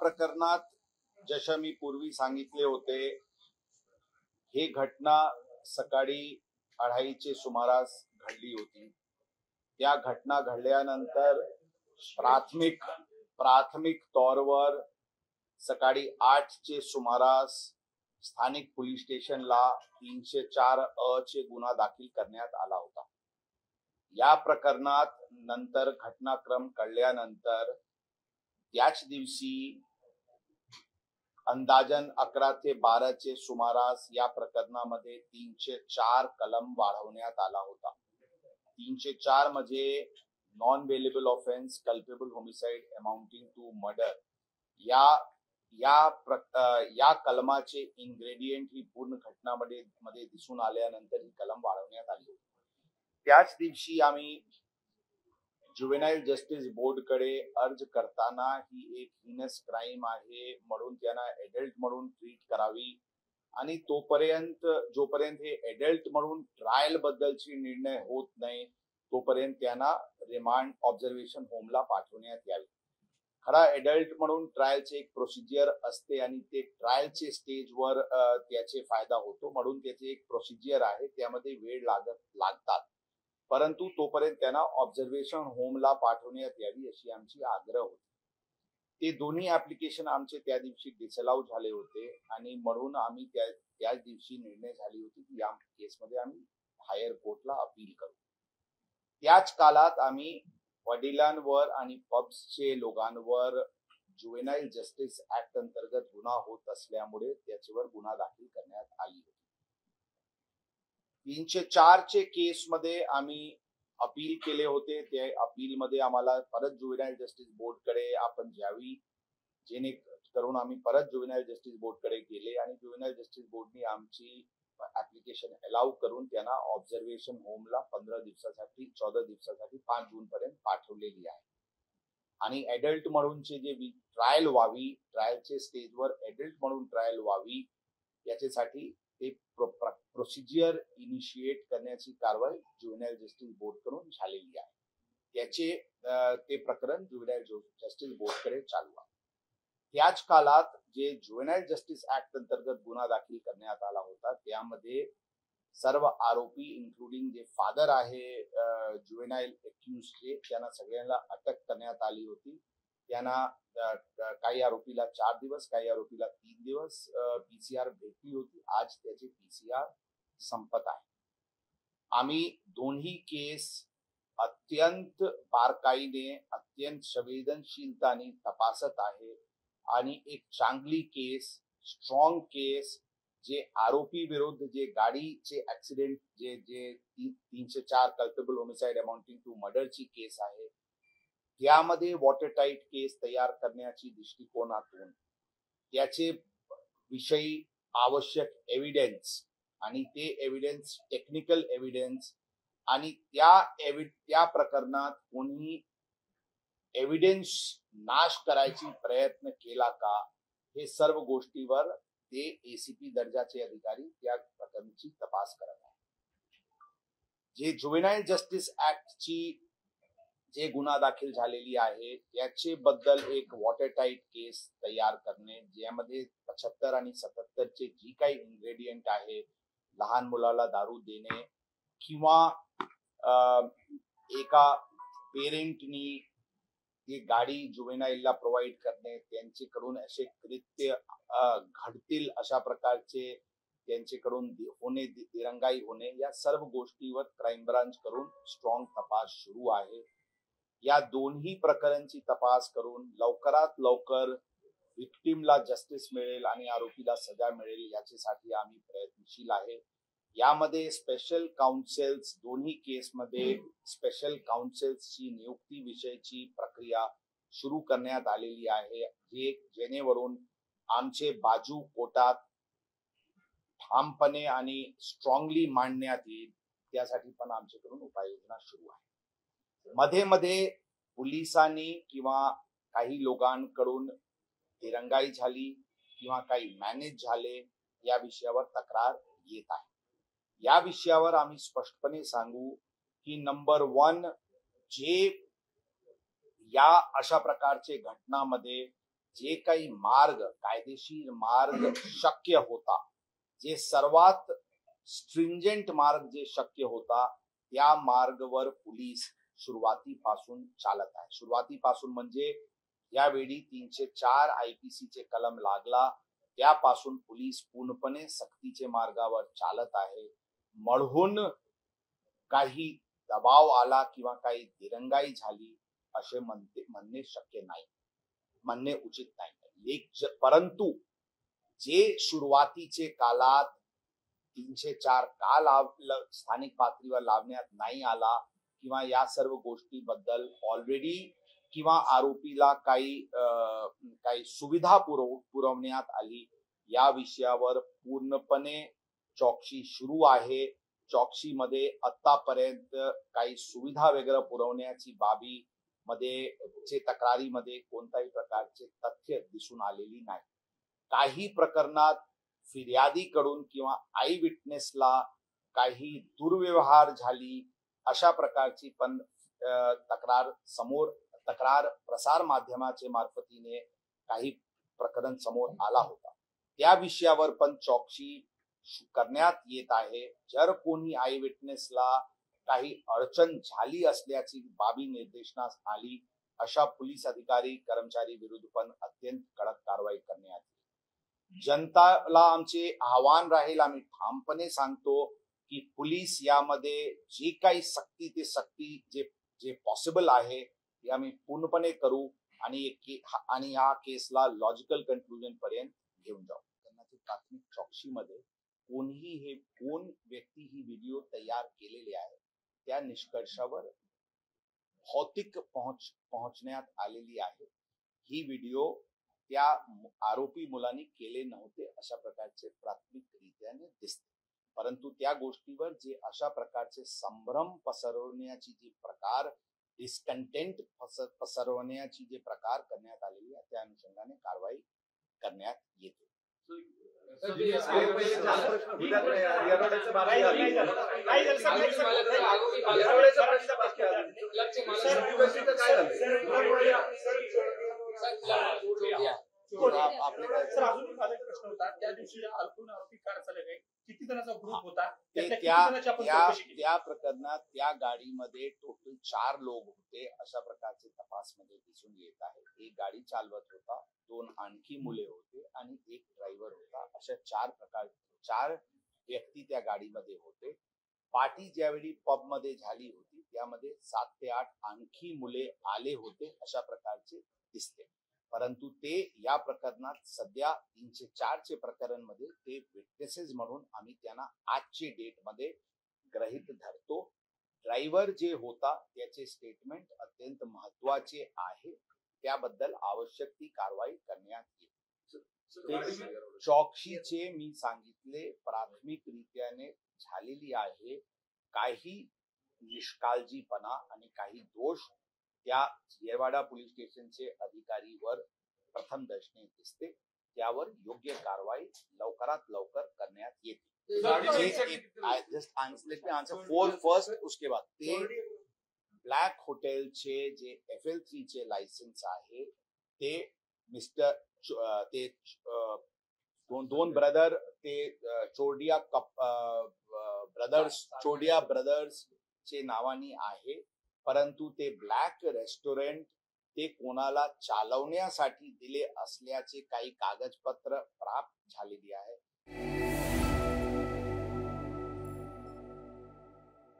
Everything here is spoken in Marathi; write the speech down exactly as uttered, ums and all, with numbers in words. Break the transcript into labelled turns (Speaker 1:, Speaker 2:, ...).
Speaker 1: प्रकरणात जसं मी पूर्वी सांगितले होते, ही घटना सकाळी अढाईचे सुमारास घडली होती। त्या घटना घडल्यानंतर प्राथमिक प्राथमिक तौरवर सकाळी आठचे सुमारास स्थानिक पोलीस स्टेशनला तीनशे चार अ चे गुन्हा दाखल करण्यात आला होता। या प्रकरणात नंतर घटनाक्रम कळल्यानंतर त्याच दिवशी अंदाजन अकरा ते बारा चे सुमारास या प्रकरणामध्ये तीनशे चार कलम वाढवण्यात आला होता। तीनशे चार म्हणजे non bailable offence culpable homicide amounting to murder या या प्र, या कलमाचे इन्ग्रेडियंट ही पूर्ण घटनामध्ये मध्ये दिसून आल्यानंतर ही कलम वाढवण्यात आली होती। त्याच दिवशी आम्ही ज्युव्हेनाइल जस्टिस बोर्ड कडे अर्ज करताना ही एक हिनस क्राइम आहे म्हणून त्यांना एडल्ट म्हणून ट्रीट करावी आणि तोपर्यंत जोपर्यंत हे एडल्ट म्हणून ट्रायल बद्दलची निर्णय होत नाही तोपर्यंत त्यांना रिमांड ऑब्झर्वेशन होमला पाठवण्यात यावे। खरा एडल्ट म्हणून ट्रायलचे एक प्रोसिजर असते आणि ते ट्रायलचे स्टेजवर त्याचे फायदा होतो म्हणून त्याचे एक प्रोसिजर आहे, त्यामध्ये वेळ लागत लागतात, परंतु तोपर्यंत त्यांना ऑब्झर्वेशन होमला पाठवण्यात यावी अशी आमची आग्रह होती। ते दोन्ही ऍप्लिकेशन आमचे त्या दिवशी डिसअलाउ झाले होते आणि म्हणून आम्ही त्या त्याच दिवशी निर्णय झाली होती की या केसमध्ये आम्ही हायर कोर्टला अपील करू। त्याच काळात आम्ही वडिलांवर आणि पब्सचे लोकांवर ज्युव्हेनाइल जस्टिस ऍक्ट अंतर्गत गुन्हा होत असल्यामुळे त्याच्यावर गुन्हा दाखल करण्यात आली होती। तीनशे चार चे केस मध्ये आम्ही अपील केले होते। त्या अपील मध्ये आम्हाला परत ज्युव्हेनाइल जस्टिस बोर्ड कडे आपण जावी, जेणे करून आम्ही परत ज्युव्हेनाइल जस्टिस बोर्ड कडे गेले आणि ज्युव्हेनाइल जस्टिस बोर्डने आमची ऍप्लिकेशन अलाउ करून त्यांना ऑब्झर्वेशन होमला पंधरा दिवसासाठी चौदा दिवसासाठी पाच जून पर्यंत पाठवलेली आहे। आणि एडल्ट म्हणूनचे जे ट्रायल व्हावी, ट्रायलचे स्टेजवर एडल्ट म्हणून ट्रायल व्हावी याच्यासाठी ते प्रोसिजर इनिशिएट करण्याची कारवाई ज्युव्हेनाइल जस्टिस बोर्ड कडून झालेली आहे। त्याचे ते प्रकरण ज्युव्हेनाइल जस्टिस बोर्ड कडे चालू आहे। त्याच काळात जे ज्युव्हेनाइल जस्टिस ऍक्ट अंतर्गत गुन्हा दाखल करण्यात आला होता त्यामध्ये सर्व आरोपी इन्क्लुडिंग जे फादर आहे ज्युव्हेनाइल एक्युज्डचे त्यांना सगळ्यांना अटक करण्यात आली होती। त्यांना काही आरोपीला चार दिवस काही आरोपीला तीन दिवस पीसीआर भेटली होती। आज त्याची पीसीआर संपत आहे। आम्ही दोन्ही केस अत्यंत बारकाईने अत्यंत संवेदनशीलताने तपासत आहे आणि एक चांगली केस स्ट्रॉंग केस जे आरोपी विरुद्ध जे गाडीचे ऍक्सिडेंट जे जे तीनशे चार कल्पेबल होमिसाइड अमाउंटिंग टू मर्डरची केस आहे त्यामध्ये वॉटरटाईट केस तयार करण्याची दृष्टिकोनातून त्याचे विषयी आवश्यक एव्हिडन्स आणि ते एव्हिडन्स टेक्निकल एव्हिडन्स आणि त्या त्या प्रकरणात कोणी एव्हिडन्स नाश करायची प्रयत्न केला का हे सर्व गोष्टीवर ते एसीपी दर्जाचे अधिकारी त्या प्रकरणाची तपास करत आहेत। जे ज्युव्हेनाइल जस्टिस ऍक्ट ची जे गुन्हा दाखल झालेली आहे त्याचे बद्दल एक वॉटरटाईट केस तयार करणे ज्यामध्ये पचहत्तर आणि सत्याहत्तर चे जी काही इन्ग्रेडियंट आहे, लहान मुलाला दारू देणे किंवा एका पेरेंटनी ती गाडी ज्युव्हेनाइलला प्रोव्हाइड करणे, त्यांच्याकडून असे कृत्य घडतील अशा प्रकारचे त्यांच्याकडून होणे दिरंगाई होणे या सर्व गोष्टीवर क्राइम ब्रांच करून स्ट्रॉंग तपास सुरू आहे। या दोन्ही प्रकरणांची तपास करून लवकरात लवकर विक्टिमला जस्टिस मिळेल आणि आरोपीला सजा मिळेल याच्यासाठी आम्ही प्रयत्नशील आहे। यामध्ये स्पेशल काउन्सिल्स दोन्ही केसमध्ये स्पेशल काउन्सिल्सची नियुक्ती विषयीची प्रक्रिया सुरू करण्यात आलेली आहे, जे जेणेवरून आमचे बाजू कोर्टात ठामपणे आणि स्ट्रॉंगली मांडण्यात येईल त्यासाठी पण आमच्याकडून उपाययोजना सुरू आहे। मध्ये मध्ये पोलिसांनी किंवा काही लोकांकडून दिरंगाई झाली किंवा काही मॅनेज झाले या विषयावर तक्रार येत आहे। या विषयावर आम्ही स्पष्टपणे सांगू की नंबर वन जे या अशा प्रकारचे घटनामध्ये जे काही मार्ग कायदेशीर मार्ग शक्य होता, जे सर्वात स्ट्रिंजेंट मार्ग जे शक्य होता, त्या मार्गवर पोलीस सुरुवातीपासून चालत आहे. सुरुवातीपासून म्हणजे यावेळी तीनशे चार आयपीसी चे कलम लागला त्यापासून पोलीस पूर्णपणे सक्तीचे मार्गावर चालत आहे. म्हणून काही दबाव आला किंवा काही दिरंगाई झाली असे म्हणते म्हणणे शक्य नाही, म्हणणे उचित नाही. परंतु जे सुरुवातीचे काळात तीनशे चार का लाव स्थानिक पातळीवर लावण्यात नाही आला किंवा या सर्व गोष्टीबद्दल ऑलरेडी किंवा आरोपीला काही काही सुविधा पुरव पुरवण्यात आली या विषयावर पूर्णपणे चौकशी सुरू आहे. चौकशी मध्ये आतापर्यंत काही सुविधा वगैरे पुरवण्याची बाबी मध्ये चे तक्रारीमध्ये कोणत्याही प्रकारचे तथ्य दिसून आलेली नाही. काही प्रकरणात फिर्यादीकडून किंवा आय विटनेसला काही दुर्व्यवहार झाली अशा प्रकारची पण तक्रार समोर तक्रार प्रसार माध्यमाचे मार्फतीने काही प्रकरण समोर आला होता. त्या विषयावर पण चौकशी करण्यात येत आहे. जर कोणी आय विटनेसला काही अडचण झाली असल्याची बाबी निर्देशनास आली अशा पोलीस अधिकारी कर्मचारी विरुद्ध पण अत्यंत कडक कारवाई करण्यात येईल. जनताला आमचे आव्हान राहील, आम्ही ठामपणे सांगतो की पोलीस यामध्ये जे काही सक्ती ते सक्ती जे जे पॉसिबल आहे ते आम्ही पूर्णपणे करू आणि आणि या केसला लॉजिकल कन्क्लुजन पर्यंत घेऊन जाऊ. प्राथमिक चौकशीमध्ये कोणीही हे कोण व्यक्ती ही व्हिडिओ तयार केलेली आहे त्या निष्कर्षावर भौतिक पहुंच पोहोचण्यात आलेली आहे. ही व्हिडिओ त्या आरोपी मुलांनी केले नव्हते अशा प्रकारचे प्राथमिकरित्याने दिसते. परंतु त्या गोष्टीवर जे अशा प्रकारचे संभ्रम पसरवण्याची जी प्रकार डिस्कंटेंट पसरवण्याची जे प्रकार करण्यात आलेली आहे त्या अनुषंगाने कारवाई करण्यात येते. त्या प्रकरणात त्या गाडीमध्ये टोटल चार लोक होते अशा प्रकारचे तपास मध्ये दिसून येत आहे. एक गाडी चालवत होता, दोन आणखी मुले होते आणि एक ड्रायव्हर होता. अशा चार प्रकार चार व्यक्ती त्या गाडीमध्ये होते. पार्टी ज्यावेळी पब मध्ये झाली होती त्यामध्ये सात ते आठ आणखी मुले आले होते अशा प्रकारचे दिसते. परंतु ते या प्रकरणात सध्या तीनशे चार चे प्रकरण मध्ये ते विटनेसेस म्हणून आम्ही त्यांना आजचे डेट मध्ये गृहीत धरतो. ड्रायव्हर जे होता त्याचे स्टेटमेंट अत्यंत महत्वाचे आहे, त्याबद्दल आवश्यक ती कारवाई करण्यात येईल. चौकशीचे मी सांगितले प्राथमिक रीत्याने झालेली आहे. काही निष्काळजीपणा आणि काही दोष त्या येरवाडा पोलीस स्टेशनचे अधिकारीवर प्रथम दर्शनी दिसते, त्यावर योग्य कारवाई लवकरात लवकर करण्यात येते. फर्स्ट उसके बाद ते ब्लॅक हॉटेलचे जे एफ एल थ्री चे लायसन्स आहे ते मिस्टर ते दोन दोन ब्रदर ते चोरडिया ब्रदर्स चोरडिया ब्रदर्स चे नावानी आहे. परंतु ते ब्लॅक रेस्टॉरंट ते कोणाला चालवण्यासाठी दिले असल्याचे काही कागदपत्र प्राप्त झालेली आहे.